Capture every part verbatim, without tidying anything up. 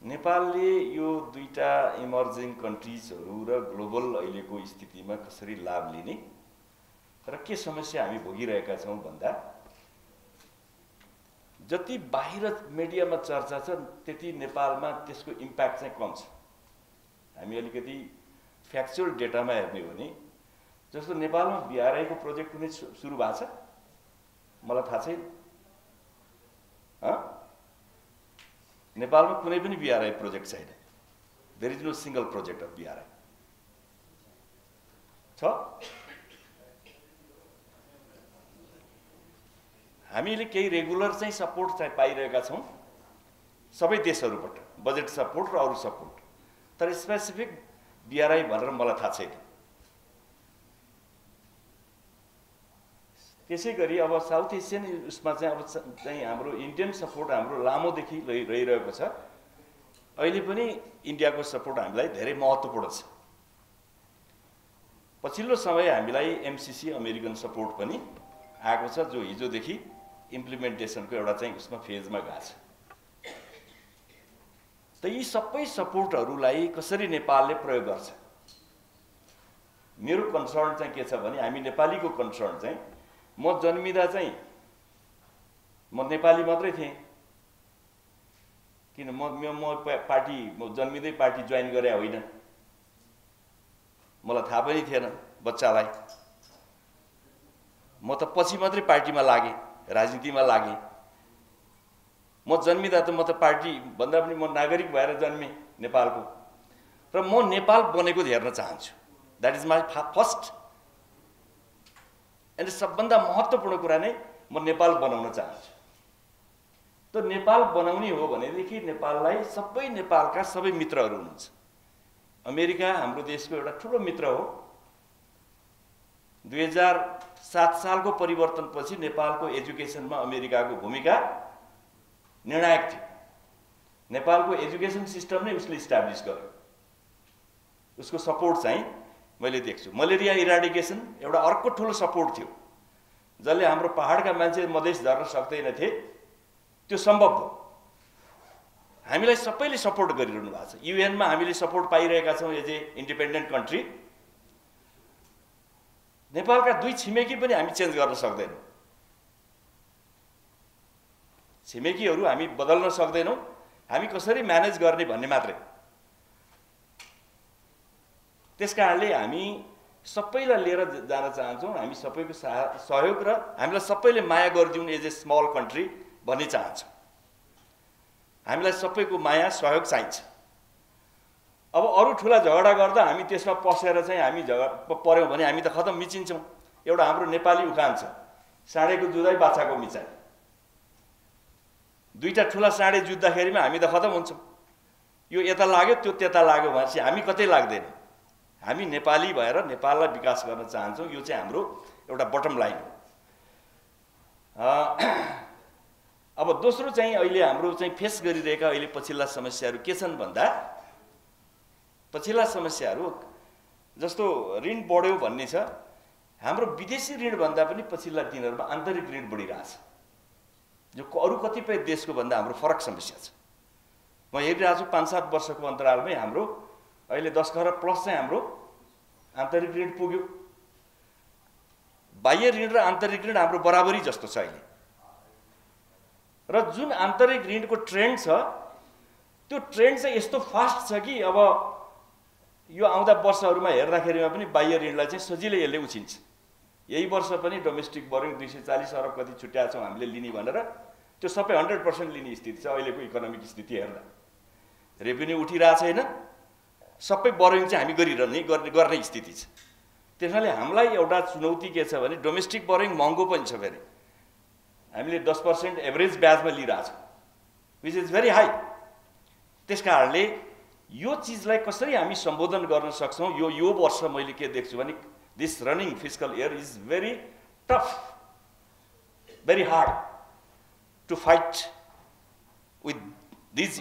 नेपालले यो दुईटा इमर्जिङ कन्ट्रिजहरू र ग्लोबल अहिलेको स्थितिमा कसरी लाभ लिने र के समस्या हामी भोगिरहेका छौँ भन्दा जति बाहिर मिडियामा चर्चा छ त्यति नेपालमा त्यसको इम्प्याक्ट चाहिँ कम छ। हामी अलिकति फ्याक्चुअल डेटामा हेर्ने हो भने जस्तो नेपालमा बिआरआईको प्रोजेक्ट कुनै सुरु भएको छ मलाई थाहा छैन। नेपालमा कुनै पनि बिआरआई प्रोजेक्ट छैन। There is no single project of BRI छ। हामीले केही रेगुलर चाहिँ सपोर्ट चाहिँ पाइरहेका छौँ सबै देशहरूबाट, बजेट सपोर्ट र अरू सपोर्ट, तर स्पेसिफिक बिआरआई भनेर मलाई थाहा छैन। त्यसै गरी अब साउथ एसियन उसमा चाहिँ अब चाहिँ हाम्रो इन्डियन सपोर्ट हाम्रो लामोदेखि रहिरहेको छ। अहिले पनि इन्डियाको सपोर्ट हामीलाई धेरै महत्त्वपूर्ण छ। पछिल्लो समय हामीलाई एमसिसी अमेरिकन सपोर्ट पनि आएको छ जो हिजोदेखि इम्प्लिमेन्टेसनको एउटा चाहिँ उसमा फेजमा गएको छ। त यी सबै सपोर्टहरूलाई कसरी नेपालले प्रयोग गर्छ? मेरो कन्सर्न चाहिँ के छ भने हामी नेपालीको कन्सर्न चाहिँ म जन्मिँदा चाहिँ म नेपाली मात्रै थिएँ किन म म पार्टी म जन्मिँदै पार्टी जोइन गरे होइन, मलाई थाहा पनि थिएन बच्चालाई। म त पछि मात्रै पार्टीमा लागेँ, राजनीतिमा लागेँ। म जन्मिँदा त म त पार्टी भन्दा पनि म नागरिक भएर जन्मेँ नेपालको, र म नेपाल बनेको हेर्न चाहन्छु। That is my first and सबभन्दा महत्त्वपूर्ण कुरा नै म नेपाल बनाउन चाहन्छु। त नेपाल बनाउने हो भनेदेखि नेपाललाई सबै नेपालका सबै मित्रहरू हुनुहुन्छ। अमेरिका हाम्रो देशको एउटा ठुलो मित्र हो। दुई हजार सात सालको परिवर्तनपछि नेपालको एजुकेसनमा अमेरिकाको भूमिका निर्णायक थियो। नेपालको एजुकेसन सिस्टम नै उसले इस्टाब्लिस गर्यो। उसको सपोर्ट चाहिँ मैले देख्छु। मलेरिया इराडिकेसन एउटा अर्को ठुलो सपोर्ट थियो जसले हाम्रो पहाडका मान्छे मधेस झर्न सक्दैनथे, त्यो सम्भव भयो। हामीलाई सबैले सपोर्ट गरिरहनु भएको छ। युएनमा हामीले सपोर्ट पाइरहेका छौँ एज ए इन्डिपेन्डेन्ट कन्ट्री। नेपालका दुई छिमेकी पनि हामी चेन्ज गर्न सक्दैनौँ। छिमेकीहरू हामी बदल्न सक्दैनौँ, हामी कसरी म्यानेज गर्ने भन्ने मात्रै। त्यस कारणले हामी सबैलाई लिएर जान चाहन्छौँ। हामी सबैको सहयोग र हामीलाई सबैले माया गरिदिउन् एज ए स्मल कन्ट्री भन्ने चाहन्छौँ। हामीलाई सबैको माया सहयोग चाहिन्छ। अब अरू ठुला झगडा गर्दा हामी त्यसमा पसेर चाहिँ हामी झगडा पऱ्यौँ भने हामी त खतम, मिचिन्छौँ। एउटा हाम्रो नेपाली उखान छ, साँडेको जुधाइ बाछाको मिचाइ। दुईटा ठुला साँडे जुत्दाखेरिमा हामी त खतम हुन्छौँ। यो यता लाग्यो त्यो त्यता लाग्यो भनेपछि हामी कतै लाग्दैन। हामी नेपाली भएर नेपाललाई विकास गर्न चाहन्छौँ। यो चाहिँ हाम्रो एउटा बटम लाइन हो। अब दोस्रो चाहिँ अहिले हाम्रो चाहिँ फेस गरिरहेका अहिले पछिल्ला समस्याहरू के छन् भन्दा, पछिल्ला समस्याहरू जस्तो ऋण बढ्यो भन्ने छ। हाम्रो विदेशी ऋणभन्दा पनि पछिल्ला दिनहरूमा आन्तरिक ऋण बढिरहेछ, जो अरू कतिपय देशको भन्दा हाम्रो फरक समस्या छ। म हेरिरहेको छु पाँच सात वर्षको अन्तरालमै हाम्रो अहिले दस खरब प्लस चाहिँ हाम्रो आन्तरिक ऋण पुग्यो। बाह्य ऋण र आन्तरिक ऋण हाम्रो बराबरी जस्तो छ अहिले। र जुन आन्तरिक ऋणको ट्रेन्ड छ त्यो ट्रेन्ड चाहिँ यस्तो फास्ट छ कि अब यो आउँदा वर्षहरूमा हेर्दाखेरिमा पनि बाह्य ऋणलाई चाहिँ सजिलै यसले उछिन्छ। यही वर्ष पनि डोमेस्टिक बोरिङ दुई सय चालिस अरब कति छुट्याएको छौँ हामीले लिने भनेर, त्यो सबै हन्ड्रेड पर्सेन्ट लिने स्थिति छ अहिलेको इकोनोमिक स्थिति हेर्दा। रेभेन्यू उठिरहेको छैन, सबै बोरिङ चाहिँ हामी गरिरहने गर्ने गर्ने स्थिति छ। त्यसैले हामीलाई एउटा चुनौती के छ भने डोमेस्टिक बोरिङ महँगो पनि छ। फेरि हामीले दस पर्सेन्ट एभरेज ब्याजमा लिइरहेछौँ, विच इज भेरी हाई। त्यस कारणले यो चिजलाई कसरी हामी सम्बोधन गर्न सक्छौँ, यो यो वर्ष मैले के देख्छु भने this running fiscal year is very tough, very hard to fight with these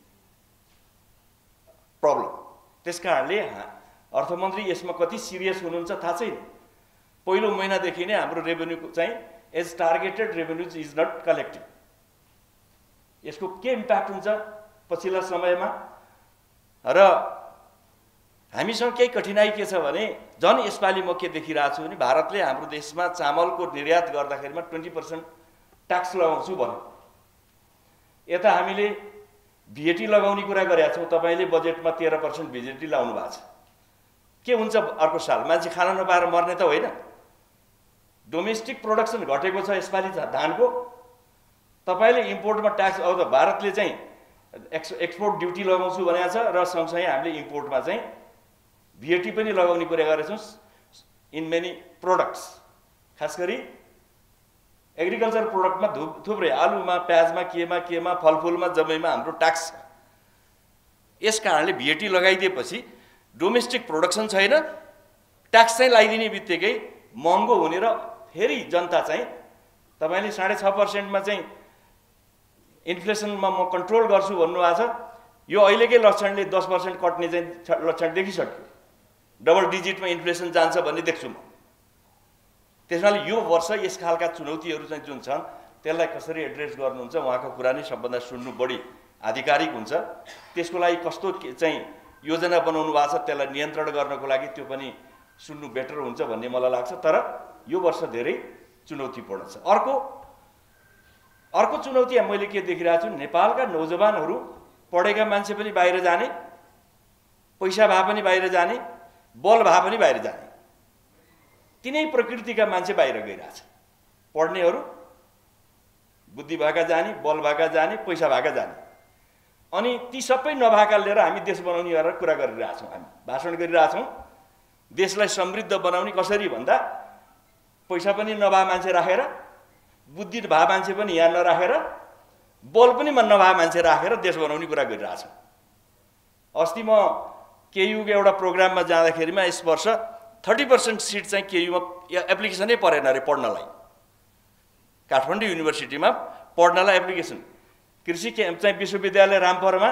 problem. त्यस कारणले अर्थमन्त्री यसमा कति सिरियस हुनुहुन्छ थाहा छैन। पहिलो महिनादेखि नै हाम्रो रेभेन्यू चाहिँ as targeted revenues is not collecting. यसको के इम्प्याक्ट हुन्छ पछिल्ला समयमा। र हामीसँग केही कठिनाइ के छ भने झन् यसपालि म के देखिरहेको छु भने भारतले हाम्रो देशमा चामलको निर्यात गर्दाखेरिमा ट्वेन्टी पर्सेन्ट ट्याक्स लगाउँछु भन्यो। यता हामीले भिएटी लगाउने कुरा गरेका छौँ। तपाईँले बजेटमा तेह्र पर्सेन्ट भिएटी लाउनु भएको छ। के हुन्छ अर्को साल? मान्छे खान नपाएर मर्ने त होइन। डोमेस्टिक प्रोडक्सन घटेको छ यसपालि धानको। तपाईँले इम्पोर्टमा ट्याक्स अब त भारतले चाहिँ एक्स एक्सपोर्ट ड्युटी लगाउँछु भनेको छ र सँगसँगै हामीले इम्पोर्टमा चाहिँ भिएटी पनि लगाउने कुरा गरेका छौँ इन मेनी प्रोडक्ट्स। खास गरी एग्रिकल्चर प्रोडक्टमा थुप थुप्रै आलुमा, प्याजमा, केमा केमा फलफुलमा जम्मैमा हाम्रो ट्याक्स छ। यस कारणले भिएटी लगाइदिएपछि डोमेस्टिक प्रोडक्सन छैन, ट्याक्स चाहिँ लगाइदिने बित्तिकै महँगो हुने र फेरि जनता चाहिँ तपाईँले साढे छ पर्सेन्टमा चाहिँ इन्फ्लेसनमा म कन्ट्रोल गर्छु भन्नुभएको छ। यो अहिलेकै लक्षणले दस पर्सेन्ट कट्ने चाहिँ लक्षण देखिसक्यो। डबल डिजिटमा इन्फ्लेसन जान्छ भन्ने देख्छु म। त्यसैले यो वर्ष यस खालका चुनौतीहरू चाहिँ जुन छन् त्यसलाई कसरी एड्रेस गर्नुहुन्छ उहाँको कुरा नै सबभन्दा सुन्नु बढी आधिकारिक हुन्छ। त्यसको लागि कस्तो चाहिँ योजना बनाउनु भएको छ त्यसलाई नियन्त्रण गर्नको लागि त्यो पनि सुन्नु बेटर हुन्छ भन्ने मलाई लाग्छ। तर यो वर्ष धेरै चुनौतीपूर्ण छ। अर्को अर्को चुनौती मैले के देखिरहेको छु, नेपालका नौजवानहरू पढेका मान्छे पनि बाहिर जाने, पैसा भए पनि बाहिर जाने, बल भए पनि बाहिर जाने, तिनै प्रकृतिका मान्छे बाहिर गइरहेछ। पढ्नेहरू बुद्धि भएका जाने, बल भएका जाने, पैसा भएका जाने। अनि ती सबै नभएका लिएर हामी देश बनाउने गरेर कुरा गरिरहेछौँ। हामी भाषण गरिरहेछौँ देशलाई समृद्ध बनाउने कसरी भन्दा पैसा पनि नभए मान्छे राखेर, बुद्धि भए मान्छे पनि यहाँ नराखेर, बल पनि नभए मान्छे राखेर देश बनाउने कुरा गरिरहेछौँ। अस्ति म केयुको एउटा प्रोग्राममा जाँदाखेरिमा यस वर्ष थर्टी पर्सेन्ट सिट चाहिँ केयुमा एप्लिकेसनै परेन अरे पढ्नलाई। काठमाडौँ युनिभर्सिटीमा पढ्नलाई एप्लिकेसन, कृषि के चाहिँ विश्वविद्यालय रामपुरमा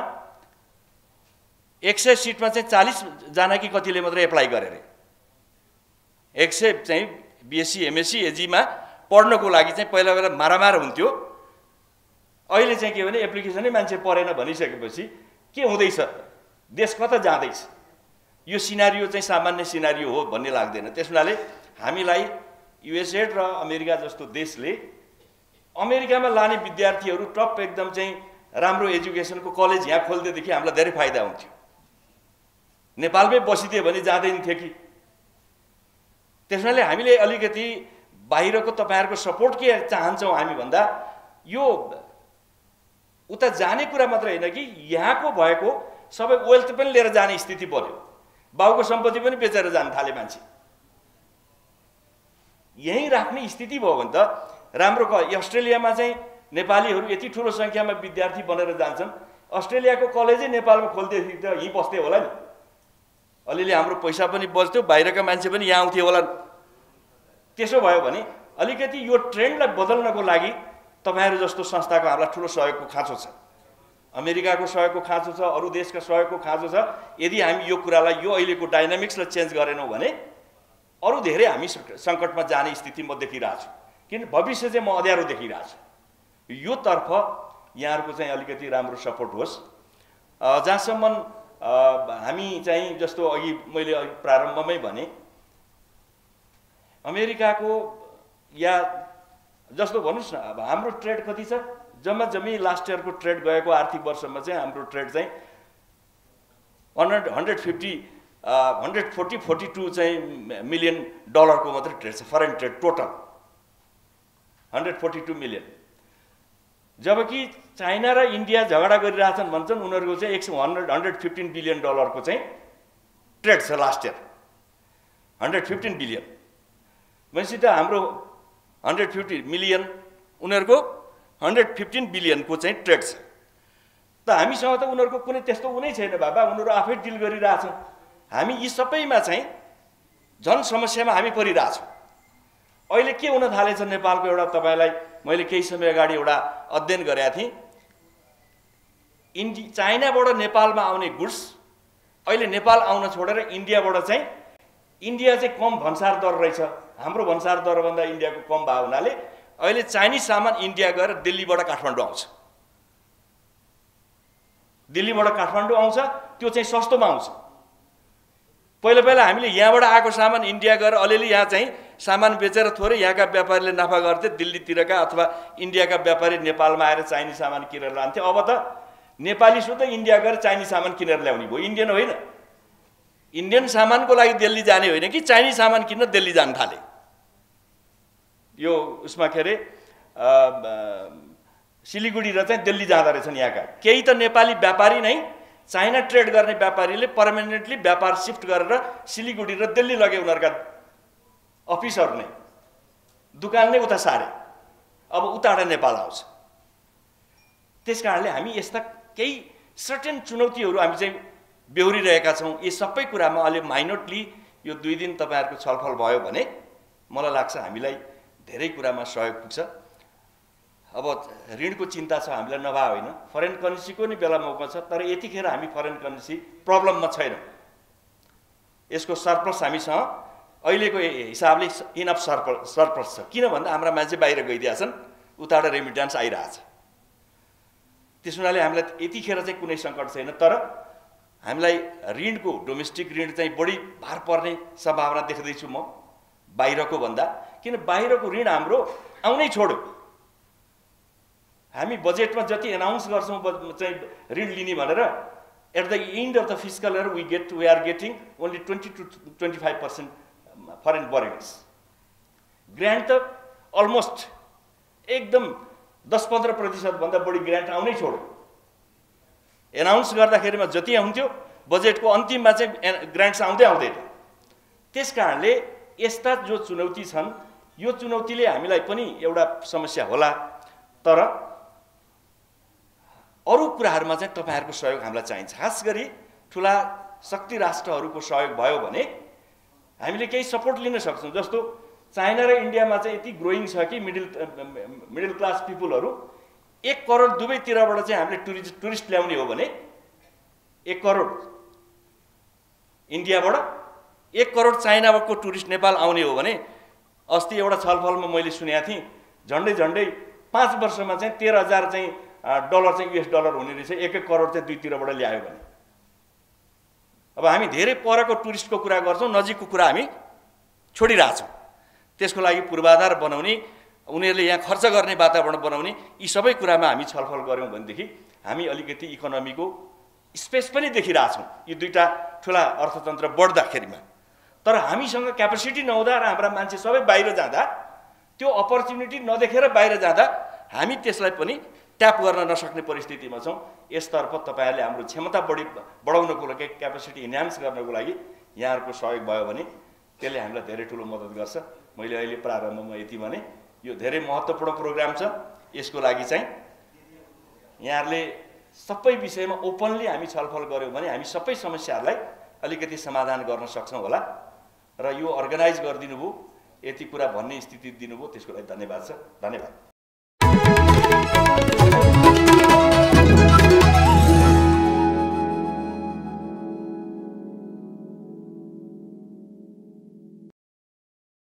एक सय सिटमा चाहिँ चालिसजना कि कतिले मात्रै एप्लाई गरे अरे। एक सय चाहिँ बिएससी एमएससी एजीमा पढ्नको लागि चाहिँ पहिला पहिला मारामार हुन्थ्यो। अहिले चाहिँ के भने एप्लिकेसनै मान्छे परेन भनिसकेपछि के हुँदैछ, देश कता जाँदैछ? यो सिनारियो चाहिँ सामान्य सिनारियो हो भन्ने लाग्दैन। त्यस हुनाले हामीलाई युएसए र अमेरिका जस्तो देशले अमेरिकामा लाने विद्यार्थीहरू टप एकदम चाहिँ राम्रो एजुकेसनको कलेज यहाँ खोल्देदेखि हामीलाई धेरै फाइदा हुन्थ्यो। नेपालमै बसिदियो भने जाँदैन थियो कि। त्यसैले हामीले अलिकति बाहिरको तपाईँहरूको सपोर्ट के चाहन्छौँ हामी भन्दा यो उता जाने कुरा मात्र होइन कि यहाँको भएको सबै वेल्थ पनि लिएर जाने स्थिति बन्यो। बाउको सम्पत्ति पनि बेचेर जान थाले मान्छे। यहीँ राख्ने स्थिति भयो भने त राम्रो। अस्ट्रेलियामा चाहिँ नेपालीहरू यति ठुलो सङ्ख्यामा विद्यार्थी बनेर जान्छन्, अस्ट्रेलियाको कलेजै नेपालमा खोल्दैथियो त यहीँ बस्थे होला नि। अलिअलि हाम्रो पैसा पनि बच्थ्यो, बाहिरका मान्छे पनि यहाँ आउँथे होला। त्यसो भयो भने अलिकति यो ट्रेन्डलाई बदल्नको लागि तपाईँहरू जस्तो संस्थाको हामीलाई ठुलो सहयोगको खाँचो छ। अमेरिकाको सहयोगको खाँचो छ, अरू देशका सहयोगको खाँचो छ। यदि हामी यो कुरालाई यो अहिलेको डाइनामिक्सलाई चेन्ज गरेनौँ भने अरू धेरै हामी सङ्कटमा जाने स्थिति म देखिरहेको छु। किन भविष्य चाहिँ म अँध्यारो देखिरहेको छु। यो तर्फ यहाँहरूको चाहिँ अलिकति राम्रो सपोर्ट होस्। जहाँसम्म हामी चाहिँ जस्तो अघि मैले प्रारम्भमै भने अमेरिकाको या जस्तो भन्नुहोस् न, अब हाम्रो ट्रेड कति छ? जम्मा जम्मी लास्ट इयरको ट्रेड गएको आर्थिक वर्षमा चाहिँ हाम्रो ट्रेड चाहिँ hundred hundred fifty hundred forty forty two चाहिँ मिलियन डलरको मात्रै ट्रेड छ, foreign trade total hundred forty two million. जबकि चाइना र इन्डिया झगडा गरिरहेछन् भन्छन् उनीहरूको चाहिँ एक सय हन्ड्रेड हन्ड्रेड फिफ्टिन बिलियन डलरको चाहिँ ट्रेड छ last year, hundred fifteen billion. भनेपछि त हाम्रो हन्ड्रेड फिफ्टी मिलियन, उनीहरूको हन्ड्रेड फिफ्टिन बिलियनको चाहिँ ट्रेड छ। त हामीसँग त उनीहरूको कुनै त्यस्तो उनै छैन बाबा, उनीहरू आफै डिल गरिरहेछन्। हामी यी सबैमा चाहिँ झन् समस्यामा हामी परिरहेछौँ। अहिले के हुन थालेछ नेपालको एउटा, तपाईँलाई मैले केही समय अगाडि एउटा अध्ययन गरेका थिएँ। इन्डि चाइनाबाट नेपालमा आउने गुड्स अहिले नेपाल आउन छोडेर इन्डियाबाट चाहिँ, इन्डिया चाहिँ कम भन्सार दर रहेछ, हाम्रो भन्सार दरभन्दा इन्डियाको कम भएको हुनाले अहिले चाइनिज सामान इन्डिया गएर दिल्लीबाट काठमाडौँ आउँछ। दिल्लीबाट काठमाडौँ आउँछ, त्यो चाहिँ सस्तोमा आउँछ। पहिला पहिला हामीले यहाँबाट आएको सामान इन्डिया गएर अलिअलि यहाँ चाहिँ सामान बेचेर थोरै यहाँका व्यापारीले नाफा गर्थे, दिल्लीतिरका अथवा इन्डियाका व्यापारी नेपालमा आएर चाइनिज सामान किनेर लान्थे। अब त नेपाली शुद्ध इन्डिया गएर चाइनिज सामान किनेर ल्याउने भयो, इन्डियन होइन। इन्डियन सामानको लागि दिल्ली जाने होइन कि चाइनिज सामान किन्न दिल्ली जान थाले। यो उसमा के अरे सिलिगुडी र चाहिँ दिल्ली जाँदा रहेछन् यहाँका केही त नेपाली व्यापारी नै चाइना ट्रेड गर्ने व्यापारीले पर्मानेन्टली व्यापार सिफ्ट गरेर सिलिगुडी र दिल्ली लगे, उनीहरूका अफिसहरू नै दुकान नै उता सारे, अब उताबाट नेपाल आउँछ। त्यस कारणले हामी यस्ता केही सर्टेन चुनौतीहरू हामी चाहिँ बेहोरिरहेका छौँ। यी सबै कुरामा अलि माइनोटली यो दुई दिन तपाईँहरूको छलफल भयो भने मलाई लाग्छ हामीलाई धेरै कुरामा सहयोग पुग्छ। अब ऋणको चिन्ता छ हामीलाई, नभए होइन, फरेन करेन्सीको नि बेला मौका छ, तर यतिखेर हामी फरेन करेन्सी प्रब्लममा छैनौँ। यसको सरप्लस हामीसँग अहिलेको हिसाबले इनफ सरप्लस सरप्लस छ। किन भन्दा हाम्रा मान्छे बाहिर गइदिएछन्, उताबाट रेमिट्यान्स आइरहेछ। त्यस हुनाले हामीलाई यतिखेर चाहिँ कुनै सङ्कट छैन। तर हामीलाई ऋणको डोमेस्टिक ऋण चाहिँ बढी भार पर्ने सम्भावना देख्दैछु म बाहिरको भन्दा। किन बाहिरको ऋण हाम्रो आउनै छोड्यो। हामी बजेटमा जति एनाउन्स गर्छौँ चाहिँ ऋण लिने भनेर, at the end of the fiscal year we get we are getting only twenty two twenty five percent foreign borrowings. Grant त अलमोस्ट एकदम दस पन्ध्र प्रतिशतभन्दा बढी ग्रान्ट आउनै छोड्यो। एनाउन्स गर्दाखेरिमा जति आउँथ्यो बजेटको अन्तिममा चाहिँ ग्रान्ट्स आउँदै आउँदैन। त्यस कारणले यस्ता जो चुनौती छन्, यो चुनौतीले हामीलाई पनि एउटा समस्या होला। तर अरू कुराहरूमा चाहिँ तपाईँहरूको सहयोग हामीलाई चाहिन्छ। खास गरी ठुला शक्ति राष्ट्रहरूको सहयोग भयो भने हामीले केही सपोर्ट लिन सक्छौँ। जस्तो चाइना र इन्डियामा चाहिँ यति ग्रोइङ छ कि मिडल मिडल क्लास पिपुलहरू एक करोड दुवैतिरबाट चाहिँ हामीले टुरिस्ट टुरिस्ट ल्याउने हो भने एक करोड इन्डियाबाट एक करोड चाइनाको टुरिस्ट नेपाल आउने हो भने अस्ति एउटा छलफलमा मैले सुनेको थिएँ झन्डै झन्डै पाँच वर्षमा चाहिँ तेह्र हजार चाहिँ डलर चाहिँ युएस डलर हुने रहेछ, एक एक करोड चाहिँ दुईतिरबाट ल्यायो भने। अब हामी धेरै परको टुरिस्टको कुरा गर्छौँ, नजिकको कुरा हामी छोडिरहेछौँ। त्यसको लागि पूर्वाधार बनाउने, उनीहरूले यहाँ खर्च गर्ने वातावरण बनाउने, यी सबै कुरामा हामी छलफल गऱ्यौँ भनेदेखि हामी अलिकति इकोनोमीको स्पेस पनि देखिरहेछौँ यी दुईटा ठुला अर्थतन्त्र बढ्दाखेरिमा। तर हामीसँग क्यापेसिटी नहुँदा र हाम्रा मान्छे सबै बाहिर जाँदा, त्यो अपर्च्युनिटी नदेखेर बाहिर जाँदा हामी त्यसलाई पनि ट्याप गर्न नसक्ने परिस्थितिमा छौँ। यसतर्फ तपाईँहरूले हाम्रो क्षमता बढी बढाउनको लागि, क्यापेसिटी इन्हान्स गर्नको लागि यहाँहरूको सहयोग भयो भने त्यसले हामीलाई धेरै ठुलो मद्दत गर्छ। मैले अहिले प्रारम्भमा यति भने यो धेरै महत्त्वपूर्ण प्रोग्राम छ। यसको लागि चाहिँ यहाँहरूले सबै विषयमा ओपनली हामी छलफल गऱ्यौँ भने हामी सबै समस्याहरूलाई अलिकति समाधान गर्न सक्छौँ होला। र यो अर्गनाइज गरिदिनु भयो, यति कुरा भन्ने स्थिति दिनुभयो, त्यसको लागि धन्यवाद छ। धन्यवाद।